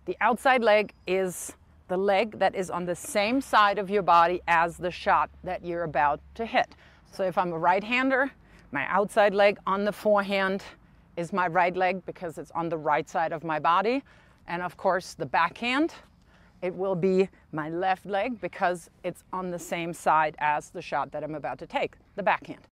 The outside leg is the leg that is on the same side of your body as the shot that you're about to hit. So if I'm a right-hander, my outside leg on the forehand is my right leg because it's on the right side of my body. And of course, the backhand, it will be my left leg because it's on the same side as the shot that I'm about to take, the backhand.